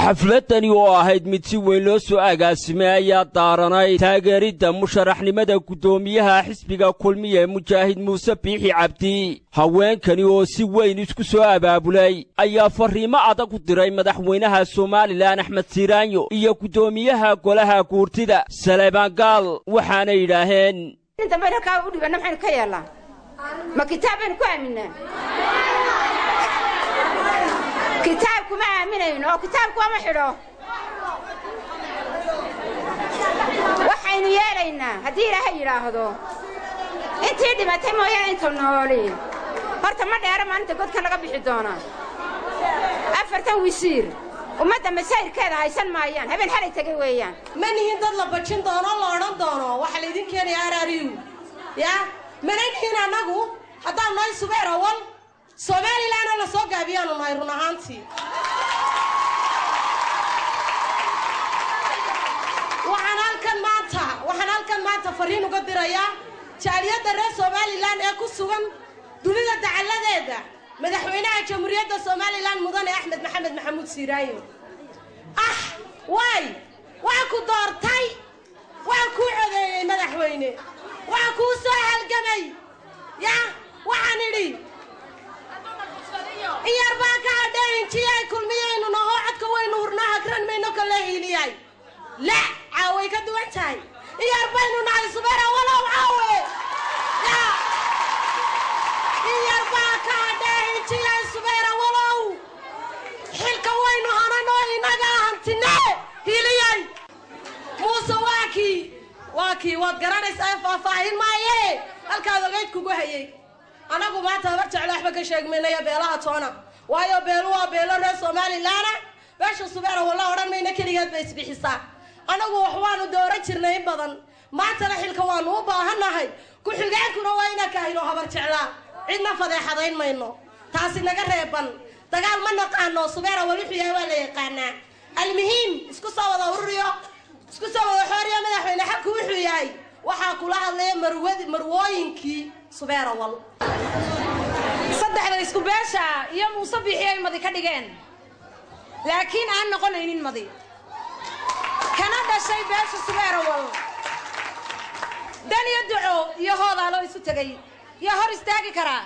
xafladani oo ahayd mid si weyn loo soo agaasimay ayaa daaranay taageeridda musharaxnimada gudoomiyaha xisbiga kulmiye mujaahid muuse biixi cabdi haweenkani oo si weyn isku soo abaabulay ayaa fariimo adag u diray madaxweynaha Soomaaliland Axmed Siiraanyo iyo gudoomiyaha golaha guurtida Saleebaan Gaal waxaana yiraahdeen inta baraka u dhibana maxaan ka yeelaa ma kitaabeen ku aaminaa كتابكم آمنين أو كتابكم محرو وحين يالينا هديرة هيرا هذو أنت يدي ما تيمو يا أنتم نولي هرت ما دارا ما أنت قد كان قبل حدونا أفرتن ويصير ومتى مسائل كذا هيسن مايان هبين حالي تجويان من هندل لبتشين دونا الله رد دونا وحليدين كان ياراريو يا من هنا نجو هذا ناي سبير أول سومالي لانا لا soo gaabiyaan oo run ahaantii waxaan halkan maanta fariin uga dirayaa jaaliyada reer Soomaaliland ee ku sugan dunida dacaladeeda madaxweynaha jamhuuriyadda Soomaaliland mudane Axmed Maxamed Maxamuud Siiraanyo waa ku doortay waa ku codeeyay madaxweyne waa ku soo halgamay ya waxaan idhi ياربا كادين تياي كل مين ونهاعد كوين ورناها كرن منو كلاهيلياي لا عاوي كدوان تاي ياربا نوناي صبرا ولا عاوي لا ياربا كادين تياي صبرا ولا حل كوين وهنا نوي نجا هنتنا هيلياي موسى واكي وقرانيس فاهين مايه الكادو جيت كوجهي أنا قمت أبرت على حبك الشيء من يا بيلا تونا ويا بيلوا بيلا رأس مالي لانا باش الصبر والله ورا ما ينكريات بس بحساب أنا وحوان ودورة شرناي بدن ما ترى الكوان وباهنا هاي كل حاجة كنا وينك هيلو هبرت على عندنا فضيحة ضين ما إنه تاسي نجربن تقال من نقانو صبر ولحية ولا يقانا المهم اسكو سوا دوريا اسكو سوا حوريا من حين حكوا وحياي وحاكلها اللي مروينكي صبر والله صدق isku beesha iyo Muuse Biixi ay madi ka dhigeen laakiin aan noqonaynin madi kana dhashay beesha Subeerawal dan iyo duco iyo hoodaalo isu tagay ya hor istaagi kara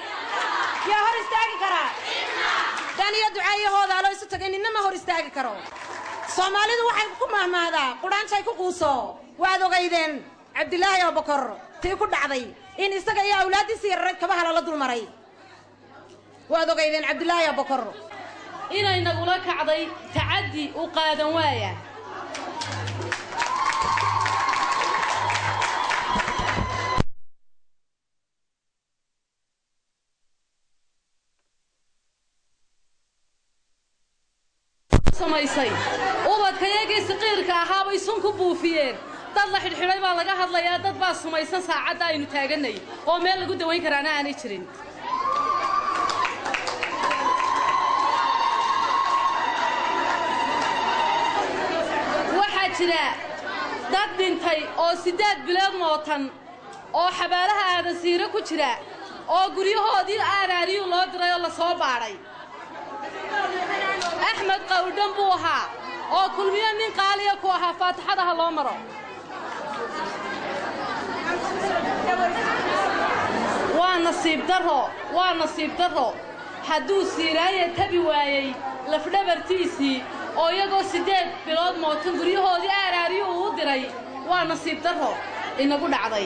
dan iyo duco iyo hoodaalo isu tagay inna hor istaagi karo Soomaalidu waxay ku mahmaada quraanjay ku quuso waad ogaydeen Cabdilaahi Abubakar tii ku dhacday in isaga iyo awlaadiisa yaray kabaha la dul maray waad ogaydeen Cabdilaahi Abubakar inay nagula kacday taadi u qaadan waaya samaysay ubadkayagii saqiirka ahaa bay sun ku buufiyeen dad la xidhxidhay baa laga hadlayaa dad baa sumaysan saacada aynu taaganay oo meel lagu daweyn karaana aanay jirin waxaa jira dad dhintay oo 8 bilood mootan oo xabaalaha aadan siira ku jira oo guryahoodii aaraariyo loo diray oo la soo baaray Axmed Qawdhan buu ahaa oo kulmiye nin qaaliya ku ahaa faatixadaha loo maro waa nasiib daro hadduu Siiraanyo tabi waayay lafdhabartiisii oo iyagoo 8 bilood mootan guryahoodii aaraariyo uu diray waa nasiib daro inagu dhacday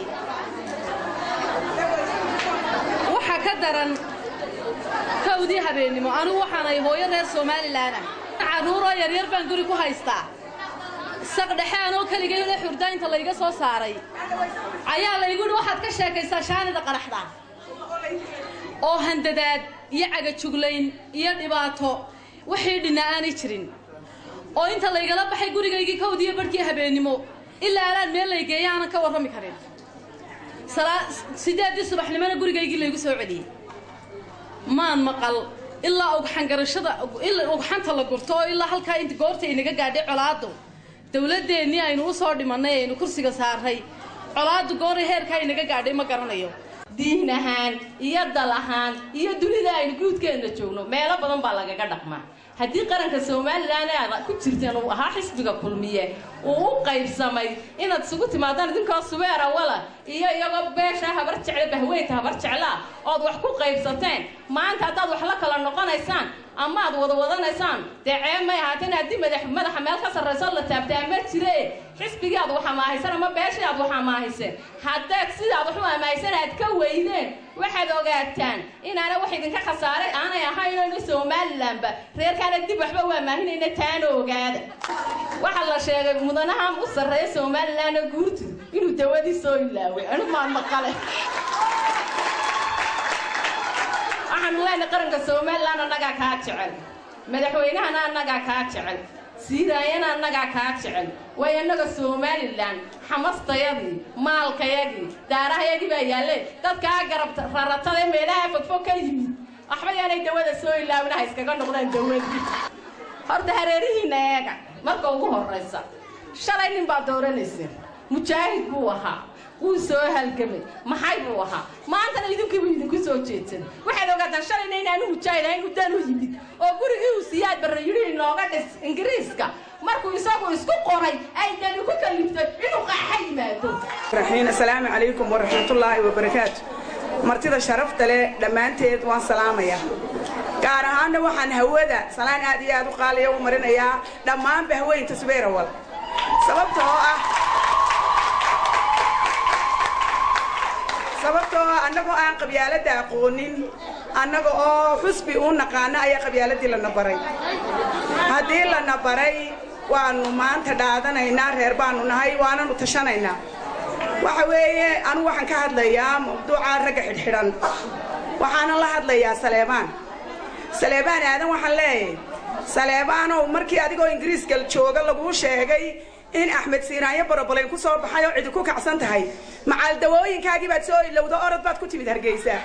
waxa ka daran kawdii habeenimo anigu waxaan ay hooyo reer Soomaaliland caruuro yaryar baan guri ku haystaa saqdhaxaan oo kaliya la xurdaynta la iga soo saaray ayaa la igu waxaad ka sheekaysaa shaanida qaraxda oo handadaad iyo caga juglayn iyo dhibaato wixii dhinaani jirin oo inta la igala baxay gurigaygii kawdii barkii habeenimo ilaa aan meel la geeyaan ka warrami karin sideedii subaxnimada gurigaygii la igu soo celiyay maan maqal ilaa og xangarashada ilaa og xanta la gurto ilaa halka inta goorta inaga gaadhay colaado dawladeennii aynu u soo dhimanay aynu kursiga saaray colaado goor heerka inaga gaadhay ma garanayo diinahan iyo dalahan iyo dunida aynu guudkeena joogno meelo badan baa lagaga dhaqmaa هدي قرنك الصومالي أنا كنت ترتين وها حسبك كلمية وقيب سمي إن تسقط ما دار دينك الصبيرة ولا إياه باشا هبرت على بهويتها هبرت على أضو حكو قيب ستين ما أنت هتضو حلك للنقان إنسان أما وضوضان إنسان تعيم ما يعتني هدي مدح حمال كسر رسالة تبتعمل تري حسبك أضو حماهيسان ما باشا أضو حماهيسان حداك سيد أضو حماهيسان هتكويدين واحد وقعتان إن أنا واحد إنك خسارة أنا يا هاي نسومال لمبة غير كانت دي بحبة ما هنا نتانو وقعد وحلا شيء مدنها مصر سومال لأنا قلت إنه دوادي سوي لاوي أنا ما المقالة أحنا لا نقرن كسومال لأنا نجا كاتشعل مدحوينها أنا نجا كاتشعل سيداينا نجا كاتشعل وينجا سومال لان حماس طيبي مال كياجي دارها يجي بيالله تذكر قرب فرطة ميلها فوق يمين أحمد أنا دوادي سوي لاوي نحس كأنه نقدر دوادي هرد هريري ناجا ما قوله الرئيس شرعي نبى دورة لسه مجاهد بوها وسوها الجبل ما حي بوها ما أنت نريدك بيدك سوتشين واحد وقت شرعي نين أنا مجاهد هاي قدامه يبيد أقول سياد بريوري نوعات إنجليزكا مركو يساقو يسكو قري أي دنيا كلمته إنه قاعد ماتوا. رحين السلام عليكم ورحمة الله وبركاته. مرتضى شرفت له لما أنت والسلام يا. كارهان وحن هودا سلام هذه قال يوم مرنا يا دمان بهوين تسبير أول سببته أنك أن قبيلة أقولين أنك حسبي نقانا أي قبيلة لنا بري هذه لنا بري وأنو ما أنت دادنا هنا هربان ونهاي وأنا نتشان هنا وحوي أنا وحن كهاد ليا موضوع رجع الحران وحنا الله هاد ليا سليمان هذا وحلاه سليمان ومركي أديكو إنجليز قال شو قال له شيء إن أحمد سينايا بربلين كوسا بحياة عدكو كعسنت هاي مع الدواين كاجي بتسوي لو ده أرد بعد كنت بتهرجيسه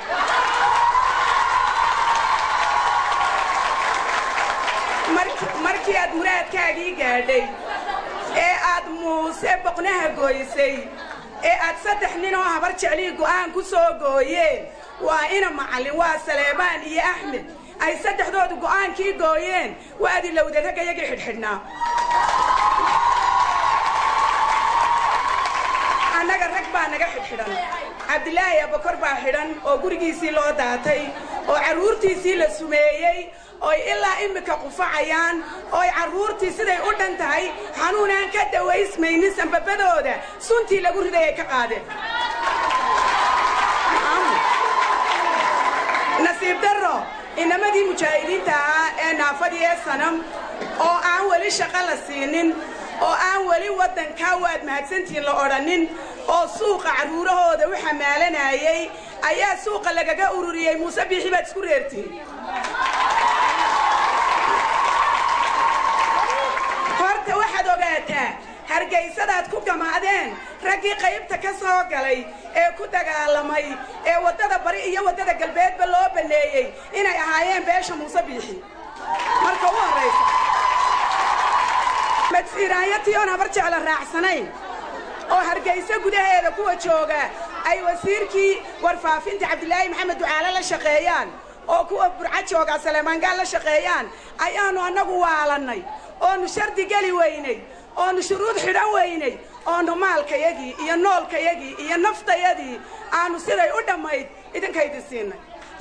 مركي أدمرات كاجي قاعدي أدمو سبقناها جويسي أتصدق إنه هبرت عليه جوان كوسا جوين وأنا معلم وسليمان يا أحمد أي صدق دود جوان كي جوين وأدي لو ده كاجي حدنا أنا قرقبا أنا قاعد حيران عبد الله يا بكر باحيران أو قرقي سيلو داتي أو عرورتي سيل سميي أو إلا إمك قفعيان أو عرورتي سيد أردن تاي حنونا كده واسمي نسم ببدوده سنتي لقول ده كقاده نصيب درو إنما دي مجاهدين تا نافدي السنم أو أول شغل السنين oo aan wali wadanka waad mahadsantiin la oranin oo suuqa caruurahooda waxa maalanayay ayaa suuqa lagaga ururiyay Muuse Biixi baad isku reertiin horta waxaad ogaataa hargeysadaad ku gamaadeen ragii qaybta ka soo galay ee ku dagaalamay ee wadada bari iyo wadada galbeedba loo baneeyay inay ahaayeen beesha Muuse Biixi marka u horeysa متسيرانيتي أنا برجع على الرأسنين أو هرجيسة جودة هذا كوا جوجا أي وزيركي ورفافين عبد الله محمد وعلى الشقيان أو كوا برعة جوجا سليمان قال الشقيان أي أنا جوالني أو نشرد جالي ويني أو نشرود حدا ويني أو نمال كيجي ينول كيجي ينفط يدي أنا سيري قدامي إذا كيد السنة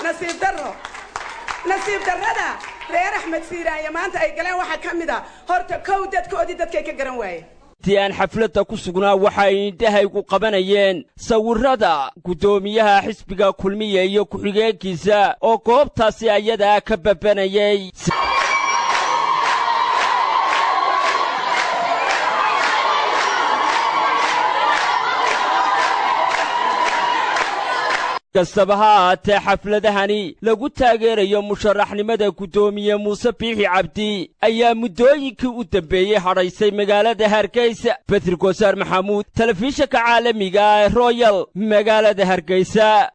نصيب دردا reer Axmed Siiraaye maanta ay galeen waxa kamid ah horta dadkoodii dadkay ka garan waayeen tiyan xafladda ku sugnaa waxa ay intahay ku qabanayeen sawirrada gudoomiyaha xisbiga kulmiye iyo ku-xigeenkiisa oo goobtaasi ayada ka babanayay كسبها حفلدهني لغو تاغيريو مشرحنimada gudoomiye Muuse Biixi Cabdi ayaa mudooyinkii u dambeeyay haraysay magaalada Hargeysa Bedri Goosar Maxamuud telefishinka caalamiga Royal magaalada Hargeysa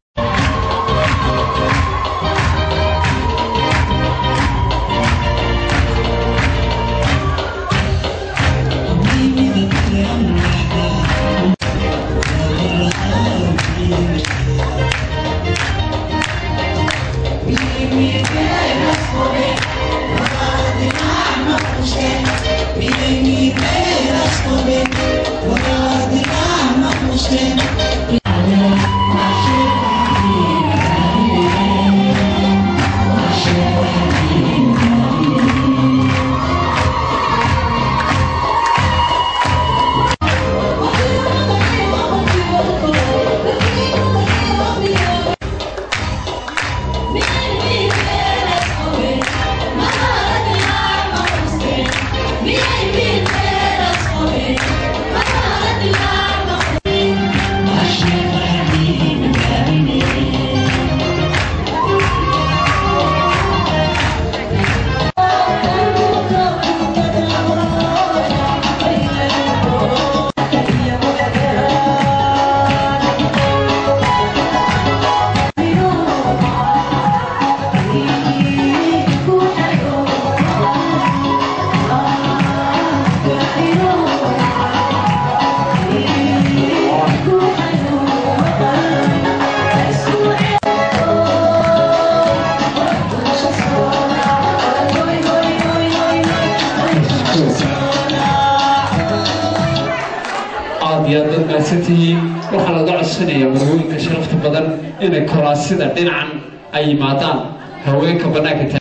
dad maasantihiin waxaa laga codsanayaa marwooyinka sharafta badan inay kuraasida dhinacan ay yimaadaan haweenka bannaanka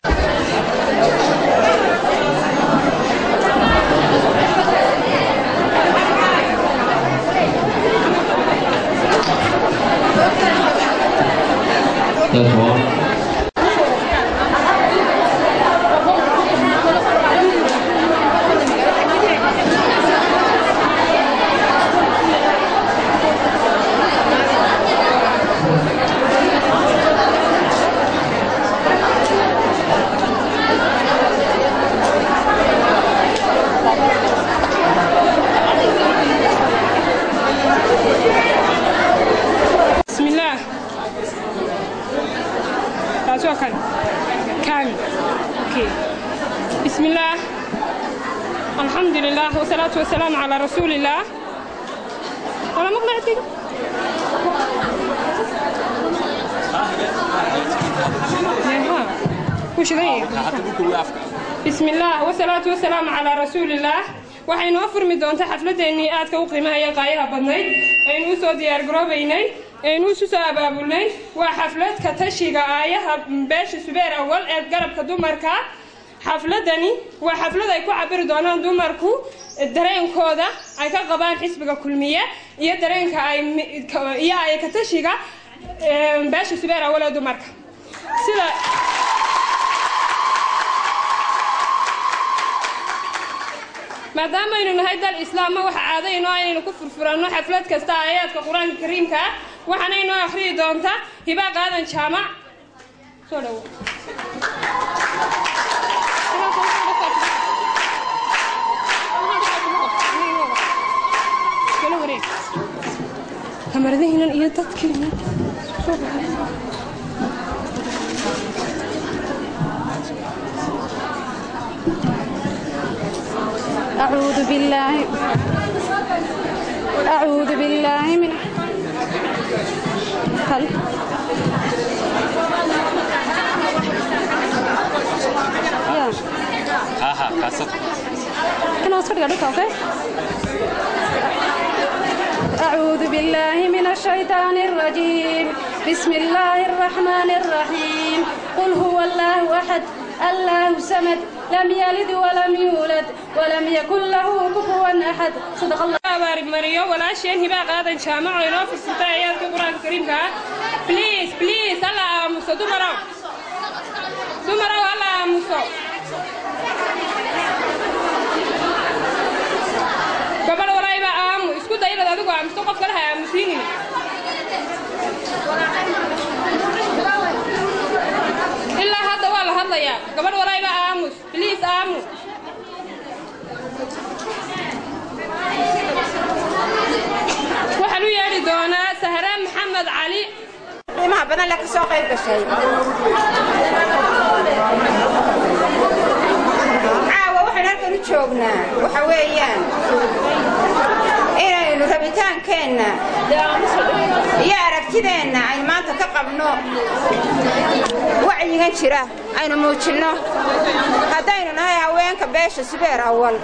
بسم الله الحمد لله والصلاة والسلام على رسول الله ولا مقنعتك بسم الله والصلاة والسلام على رسول الله waxaynu afurmi doontaa xafladeennii aadka u qiimaha qaayada badnayd aynu u soo diyaar garoobaynay aynu u soo abaabulnay waa xaflad ka tashiga aayaha beesha Subeer Awal ee garabka dumarka xafladani waa xaflad ay ku cabiri doonaan dumarku dareenkooda ay ka qabaan xisbiga kulmiye iyo dareenka ay ka tashiga beesha Subeer Awal ee dumarka sida maadaama aynu nahay dal islaam waxa caadayno inaynu ku furfurano xaflad kasta aayadka quraanka kariimka waxana inoo akhriyi doonta hiba qaadan jaamac soo dhaw kamaradihinan iyo dadkiina soo dhaw أعوذ بالله من هل يا كاسات كنا أصفر قالوا أوكي أعوذ بالله من الشيطان الرجيم بسم الله الرحمن الرحيم قل هو الله أحد الله سمد لم يلد ولم يولد ولم يكن له كفوا أحد صدق الله بارك مريم ولا شيء هبا قاعدة جامع وينو في الستايات القرآن الكريم كا بليز الله موسى دمراو الله موسى قبل ولا يبقى عام اسكت دايرة ده عم تقف كلها مسلمين إلا هذا ولا هذا يا قبل ولا يبقى عاموس بليز عامو وحلو يا دونا سهران محمد علي ما بدنا لك سوق الشيء وحنا نركن جوجنا وحويان إنه ربيتان كنا يا ركتنا عين ما تقبلنا وعي جنشرة عين موتشنا هداينا نهاية وين كبيش سبير أول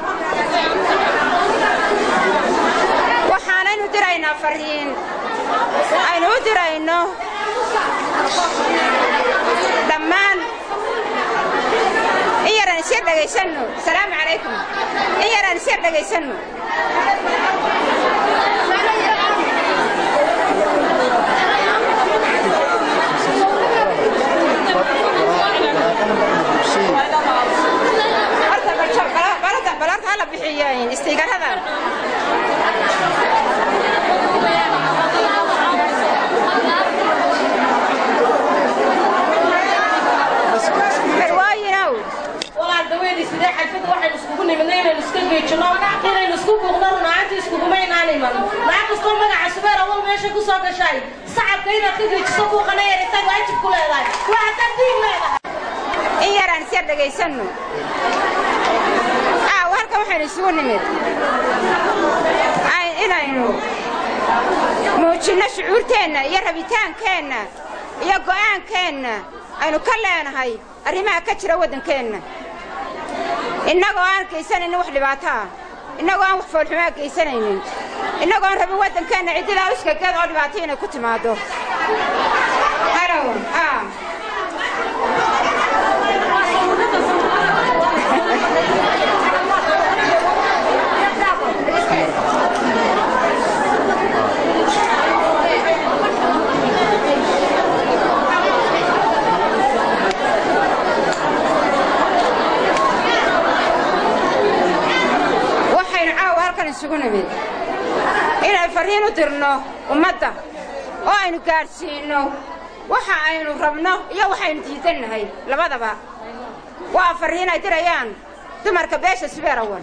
وحنا ندرينا فرين عين ودرينا دمان إيران سير دقيسنو السلام عليكم إيران سير دقيسنو damiyo istiigarada sidee xalfada waxay iskugu nimanayeen isku geejino inay isku buuqdaan naanti isku gumaynaan iman naaqsto magaca subeer awal meesha ku soo gashay sacabka inaad ka geejiso ku qanayeen inta waajib ku leedahay waa dadii leedahay in yaraan si dhageysano warka waxay isugu nimid inaynu muujino shucuurteena iyo rabitaankeenna iyo go'aankeenna aynu ka leenahay arrimaha ka jira waddankeena innagoo aan geysanaynin wax dhibaato ah innagoo aan wax foolxumaa geysanaynin innagoo aan rabin waddankeena cididaa uskageed oo dhibaato inay ku timaado isugu nimid inay fariin u dirno ummadda oo aynu gaadhsiino waxa aynu rabno iyo waxaynu diidannahay labadaba waa fariin ay dirayaan dumarka beesha subeer awal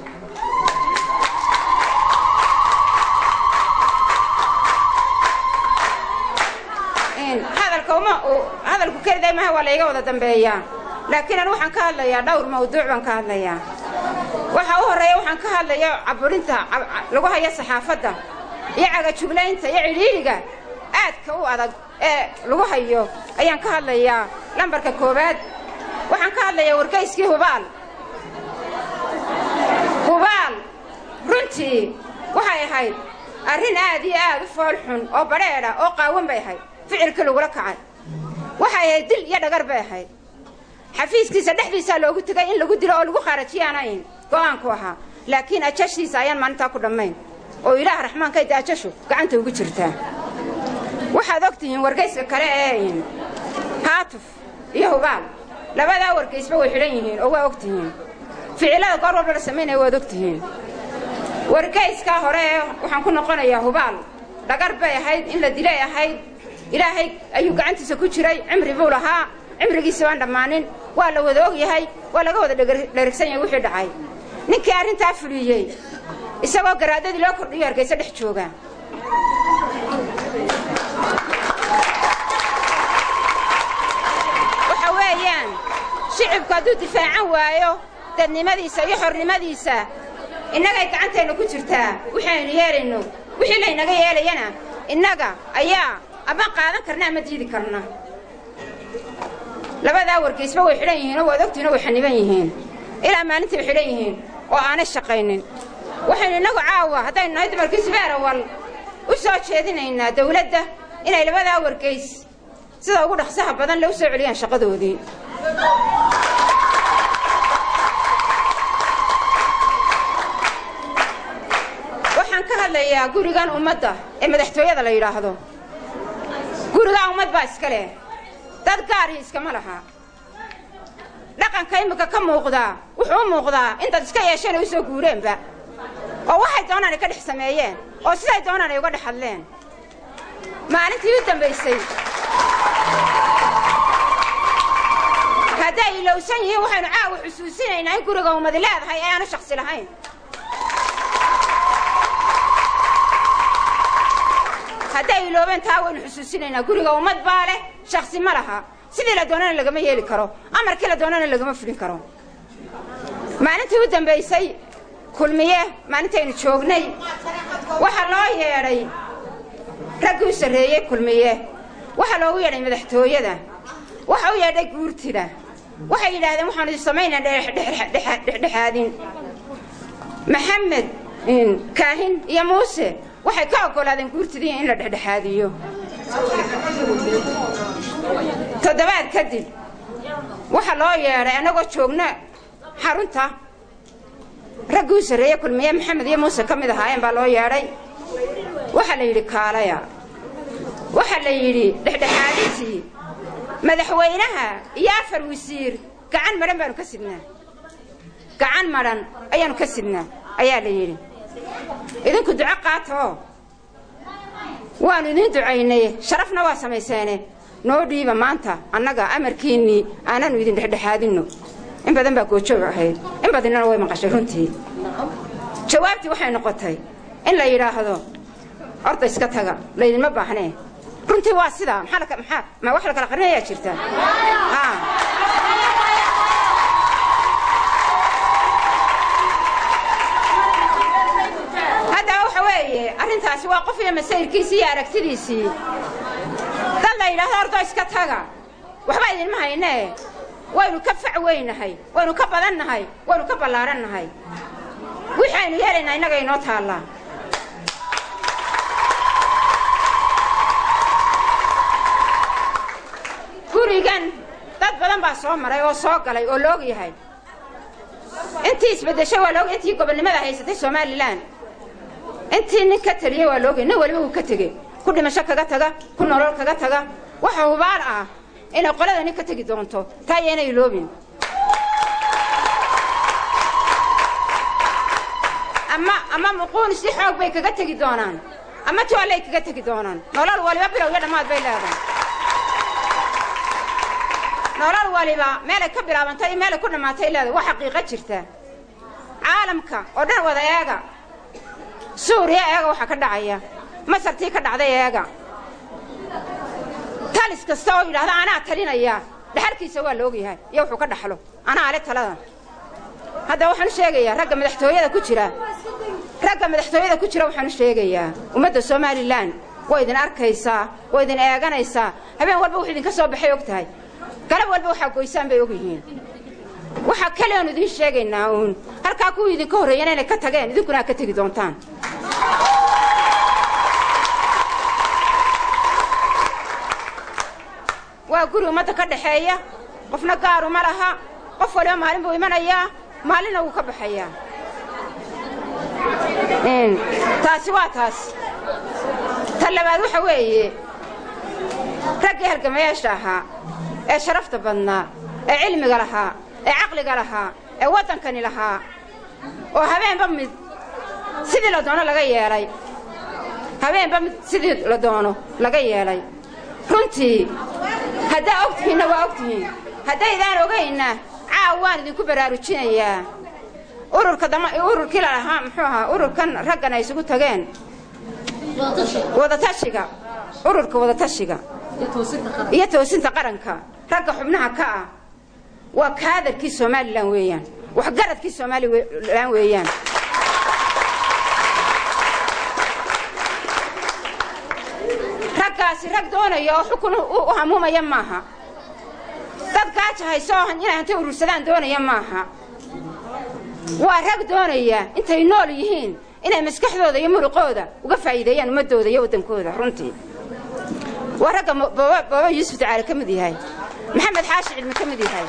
hadalku keliday maha waa layga wada dambeeyaa laakiin aan waxaan ka hadlayaa dhowr mawduuc baan ka hadlayaa waxa u horeeya waxaan ka hadlayaa caburinta lagu hayo saxaafadda iyo cagajuglaynta iyo cidhiidhiga aadka u adag ee lagu hayo ayaan ka hadlayaa lambarka koowaad waxaan ka hadlayaa wargeyskii hubaal runtii waxay ahayd arrin aad iyo aad u fool xun oo badheedha oo qaawan bay ahayd ficilkii lagula kacay waxay ahayd dil iyo dhagar bay ahayd xafiiskiisa dhexdiisaa loogu tegay in lagu dilo oo lagu kharajiyaanayn go'aanku ahaa laakiin ajashiisa ayaan maalintaa ku dhammayn oo ilaah raxmaankayda ajashu gacanta ugu jirtaa waxaad og tihiin wargeyska kale ee haatuf iyo hubaal labadaa wargeysba way xidhan yihiin oo waa og tihiin ficilada goor walba la samaynaya waad og tihiin wargeyskaa hore waxaan ku noqonayaa hubaal dhagar bay ahayd in la dilay ahayd ilaahay ayuu gacantiisa ku jiray cimri buu lahaa cimrigiisa waan dhammaanin waa la wada og yahay waa laga wada dherigsan yahay wixii dhacay ninkii arrintaa fuliyey isagoo garaadadii loo kordhiyo hargeysa dhex jooga waxa weeyaan shicibku hadduu difaacan waayo dadnimadiisa iyo xornimadiisa innagay gacanteenna ku jirtaa waxaynu yeelayno wixii laynaga yeelayana innaga ayaa ama qaadan karna ama diidi karna labadaa wargeysba way xidhan yihiin oo waad ogtihiin oo way xaniban yihiin ilaa maalintii way xidhan yihiin oo aanay shaqaynin waxaynu innagu caawa haddaynu nahay dumarkii subeer awal u soo jeedinaynaa dawladda inay labadaa wargeys sida ugu dhaqsaha badan le u soo celiyaan shaqadoodii waxaan ka hadlayaa gurigan ummadda ee madaxtooyada la yidhaahdo gurigaa ummad baa iska leh dad gaarihi iskama laha dhaqanka imika ka muuqdaa wuxuu u muuqdaa intaad iska yeesheen ay u soo guureenba oo waxay doonaan ay ka dhex sameeyeen oo siday doonaan ay uga dhex hadleen maalintii u dambaysay hadday ilowsan yihiin waxaynu caawa xusuusinaynaa in guriga ummadi leedahay ee aanu shaksi lahayn hadday iloobeen taa waynu xusuusinaynaa guriga ummad baa leh shaksi ma laha sidii la doonana lagama yeeli karo amarkii la doonana lagama fulin karo maalintii u dambaysay kulmiye maalintaynu joognay waxaa loo yeedhay raggii u sarreeyey kulmiye waxaa loogu yeedhay madaxtooyada waxa u yeedhay guurtida waxay yidhaahdeen waxaanu idin samaynaa dhexdhexaadin maxamed kaahin iyo muuse waxay ka oggolaadeen guurtidii in la dhexdhexaadiyo toddobaad kadib waxaa loo yeedhay annagoo joogna xarunta raggii u sarreeye kulmiye maxamed iyo muuse ka mid ahaayeen baa loo yeedhay waxaa la yidhi kaalaya waxaa la yidhi dhexdhexaadintii madaxweynaha iyo 4 wasiir gacan madhan baanu ka sidnaa gacan madhan ayaanu ka sidnaa ayaa la yidhi idinku duco qaato waanu idin ducaynay sharafna waa samayseene noo dhiiba maanta annaga amarkiinnii aanaanu idin dhexdhexaadinno in badan baa goojoog ahayd in badinana way maqashay runtii jawaabtii waxay noqotay in la yidhaahdo orda iska taga laydinma baahnee runtii waa sidaa ma wax la kala qarinayaa jirta haddaba waxa weeye arrintaasi waa qof iyo masayrkiisii iyo aragtidiisii dad la yidhaahdo ordo iska taga waxba idinma haynee waynu ka fac weynahay waynu ka badannahay waynu ka ballaarannahay wixii aynu yeelaynaa innaga inoo taallaa gurigan dad badan baa soo maray oo soo galay oo loog yahay intii isbeddeshay waa loog intii gobolnimada haysatay Soomaaliland intii nin ka taliyay waa loog nin waliba uu ka tegey ku dhimasho kaga taga ku nolol kaga taga waxa hubaal ah inay qoladani ka tagi doonto taa inay loobin ama muquun si xoog bay kaga tagi doonaan ama tuwalay kaga tagi doonaan nolol waliba bilow iyo dhamaad bay leedahay nolol waliba meel ka bilaabantay meel ku dhamaatay leedahay wax xaqiiqo jirta caalamka oo dhan wada eega Suuriya eega waxa ka dhacaya Masartii ka dhacday eega talis kasta oo yiraahdo anaa talinaya dhaxalkiisa waa loo yahay iyo wuxuu ka dhaxlo anaa ale talada hadda waxaan sheegayaa ragga madaxtooyada ku jira waxaan sheegayaa ummadda Soomaaliland way idin arkaysaa way idin eeganaysaa habeen walba wax idin ka soo baxay ogtahay galab walba waxa goysaan bay og yihiin waxa kale aan idin sheegaynaa halka ku idin ka horeeyeen inay ka tageen idinkuna ka tagi doontaan waa guri ummadda ka dhaxeeya qofna gaaru ma laha qof waliba maalin buu imanayaa maalina uu ka baxayaa taasi waa taas talabaad waxa weeye ragga halgamayaasha ahaa ee sharafta badnaa ee cilmiga lahaa ee caqliga lahaa ee wadankani lahaa oo habeenba mid sidii la doono laga yeelay runtii hadda ogtihiin waa ogtihiin haddaydaan ogayna caawaan idinku baraarujinayaa ururkii la lahaa muxuu ahaa ururkan raggan ay isugu tageen ururka wadatashiga iyo toosinta qaranka ragga xubnaha ka ah waa kaadarkii Soomaaliland weeyaan wax garadkii Soomaaliland weeyaan raggaasi rag doonaya oo xukun u hamuumaya maaha dad gaajo hayso inay inta urursadaan doonaya maaha waa rag doonaya intay nool yihiin inay maskaxdooda iyo muruqooda uga faa'iideeyaan ummadooda iyo wadankooda runtii waa ragga baba Yuusuf Tacaale ka mid yahay محمد حاشي علم كمدي هاي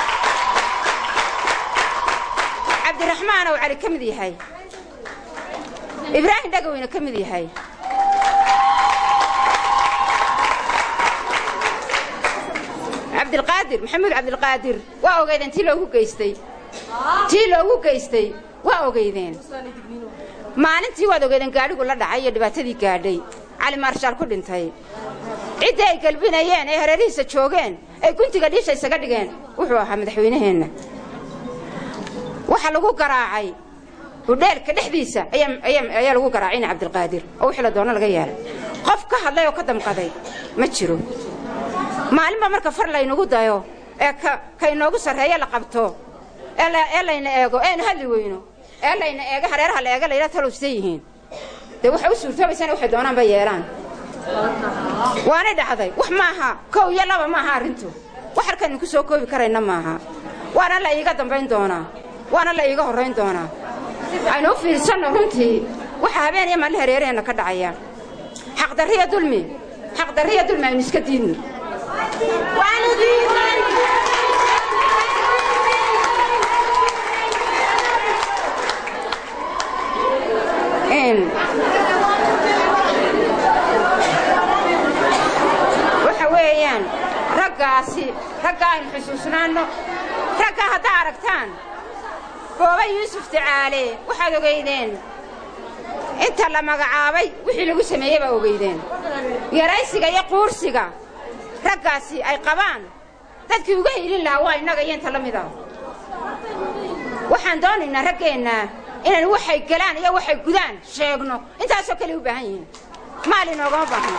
عبد الرحمن وعلي كمدي هاي إبراهيم دقوينا كمدي هاي عبد القادر محمد عبد القادر وأوجدين تيلو قيستي وأوجدين ما أنتي وأوجدين قالوا ولا دعية دبتدي قاعدي على مارشال كل انتهي عدة قلبنا يعني هرريسة شوقين أي كنت قديش يسقدقين وحوها مدحوينهن وحلقوا قراعي ودير كدحديسة أيام لقوا قراعين عبد القادر أو حلا دونا الغيال قف كهلا يقدم قضي ما تشرو معلم مركب فرلا ينقود أيوه كي نقول سر هي لقبته إلا ينأجو إيه هذي وينه إلا ينأجو حريرها لأجل لا تلوسيهن ده وحوس ورثوا بس أنا واحد دونا بيران وانا دحدي wax maaha koow iyo laba maaha arintu wax halkan ku soo koobi karayna maaha waana la iiga dambeyn doona waana la iiga horeyn doona aynu fiirsano runtii waxa habeen iyo maalin hareerayna ka dhacaya xaq dariya dulmi aynu iska diidno waanu diidan ragga aynu xusuusnaano ragga hadda aragtaan booba yuusuf tacaale waxaad ogeydeen inta la magacaabay wixii lagu sameeyey baa ogeydeen yaraysiga iyo quursiga raggaasi ay qabaan dadkii uga hilin lahaa waa innaga iyo inta la mid ah waxaan doonaynaa raggeenna inaan waxay galaan iyo waxay gudaan sheegno intaasoo kale u baahan yihiin maal inoogama baahno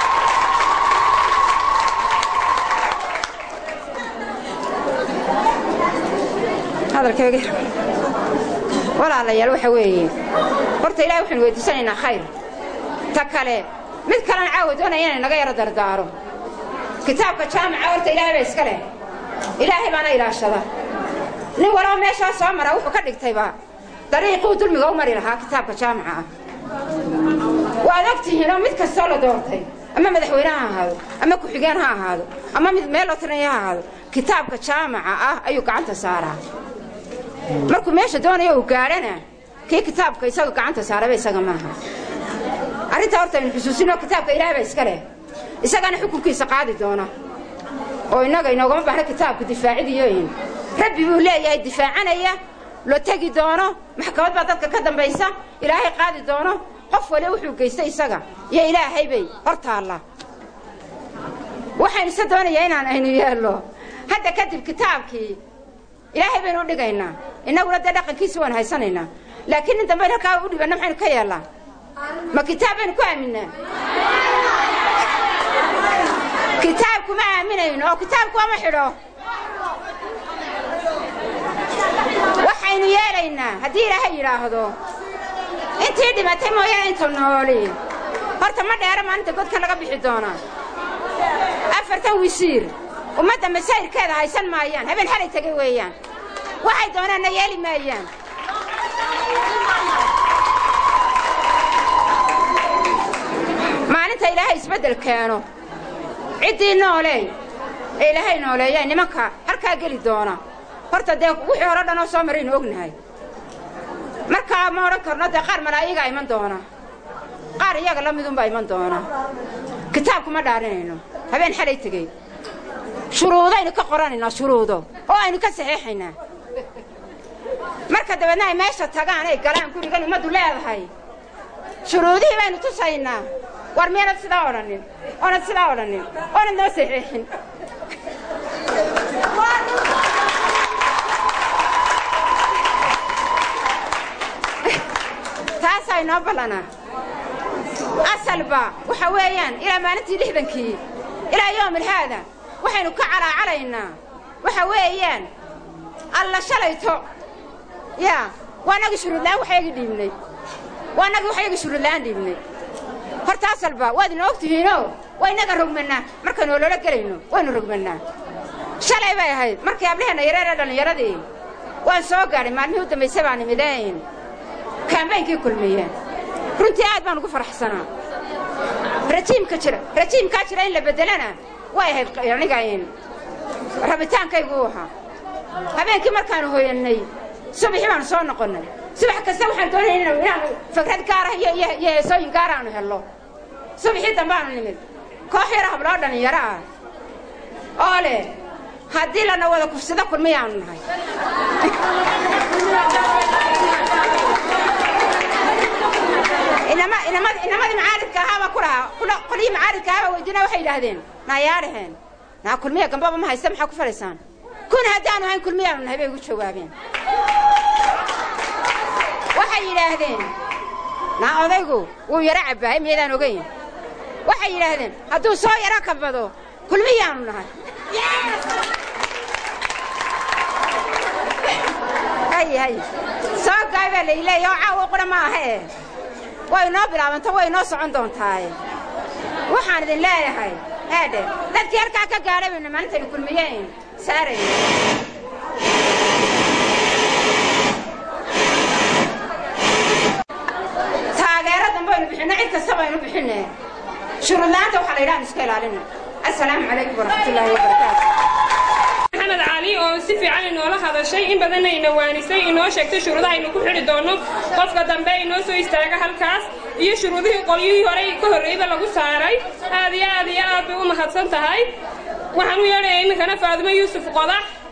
hadalkayga walaalayaal waxa weeye horta ilaahay waxaan weydiisanaynaa khayr ta kale mid kalena caawa doonaya inay naga yaro dardaaro kitaabka jaamaca horta ilaahay baa iska leh ilaahay baana ilaashada nin walaba meeshaa soo mara wuxuu ka dhigtayba dariiquu dulmiga u mari lahaa kitaabka jaamaca ah waad ogtihiinoo mid kastoo la doortay ama madaxweyne ha ahaado ama ku-xigeen ha ahaado ama mid meel loo tirinaya ha ahaado kitaabka jaamaca ah ayuu gacanta saaraa markuu meesha doonayo uu gaadhana kii kitaabka isaga gacanta saaraba isaga maaha arrintaa horta aynu xusuusinoo kitaabka ilaahay baa iska leh isagana xukunkiisa qaadi doona oo innaga inoogama baahna kitaabka difaacidiyoyin rabbi buu leeyahay difaacanaya loo tegi doono maxkamad baa dadka ka dambaysa ilaahay qaadi doono qof wale wuxuu geystay isaga iyo ilaahay bay hor taalla waxaynu isa doonayaa inaan aynu yeello hadda kadib kitaabkii ilaahay baynu u dhigaynaa innaguna dee dhaqankiisi waan haysanaynaa laakiin in dambaynu halkaa u dhibanna maxaynu ka yeellaa ma kitaab baynu ku aaminaa kitaabku ma aaminayno oo kitaabku ama xidho waxaynu yeelaynaa haddii ilaahay yidhaahdo intii dhimatay mooyaane inta nooli horta ma dheera maalinta godkan laga bixi doonaa 4 wisiir ummadda masaa'irkeeda haysan maayaan habeen xalay tegay weeyaan waxay doonaanna yeeli maayaan maalinta ilaahay isbeddel keeno ciddii nooleey ee ilaahay nooleeyaa nimanka halkaa geli doona horta dee wixii hore dhanoo soo maraynu ognahay markaa ma odhan karno dee qaar malaa'igaa iman doona qaar iyaga la midunbaa iman doona kitaabku ma dhaarinayno habeen xalay tegey shuruudaynu ka qoranaynaa shuruudo oo aynu ka saxiixaynaa marka dabeedna ay meesha tagaan ay galaan gurigan ummaddu leedahay shuruudihii baynu tusaynaa war miyaanad sidaa odhanin oonad sidaa odhanin oonad noo saxiixin taasaa inoo ballanaa asalba waxa weeyaan ilaa maalintii 60kii ilaa yoomil haada waxaynu ka calaacalaynaa waxa weeyaan alla shalayto yaa waa nagi shuruudlaan waxayagi dhiibnay waa nagi waxayagi shuruudlaan dhiibnay horta asalba waad inoo ogtihiinoo waa innaga rogmannaa markaynu oloola gelayno waynu rogmannaa shalay bay ahayd markii ablaheenna yareera dhallinyaradii waan soo gaadhay maalmihii u dambaysay baan imidayn kaambaynkii kulmiyeen runtii aad baan ugu faraxsanaa rajiimkaa jira in la beddelana way ahayd anigayn rabitaankaygu u ahaa habeenkii markaanu hoyannay subaxii baanu soo noqonnay subax kasta waxaan doonayna inaanu fikrad gaar ah iyo heesooyin gaar aanu hello subaxii dambaanu nimid koox yara habloo dhallinyaro ah oo leh haddii lana wada kufsado kulmiyaanu nahay inamadii macaaridka ahaabaa ku lahaa qolyii macaaridka ahaabaa weydiina waxay yidhaahdeen naayaadhaheen naa kulmiya gambaba ma haysta maxaa ku falaysaan kun haddaanu hayn kulmiyaanu nahay bay ugu jawaabeen waxay yidhaahdeen naa odaygu wuu yaro cabbaahay miyaydaan ogayn waxay yidhaahdeen hadduu soo yaro kabado kulmiyaanu nahay hay soo gaay baa layleeya oo caawa qura ma ahee way noo bilaabanta way noo socon doontaaye waxaan idin leeyahay eedhe dadkii halkaa ka gaadhay bayna maalintaynu kulmiyeen saarayna taageero dambaynu bixinno cid kasta baynu bixinne shuruudlaanta waxaa la yidhahan iska ilaalina assalaamu calaykum waraxmatullaahi wabarakaatu محمد علي oo si fiican inoola hadashay in badan ay nawaanisay inoo sheegtay shuruudaha aynu ku xidhi doono qofka dambe inoo soo istaaga halkaas iyo shuruudihii qolyihii hore ka horreeyba lagu saaray aad iyo aad bay u mahadsan tahay waxaan u yeedhayaa iminkana Faadimo Yuusuf Qodax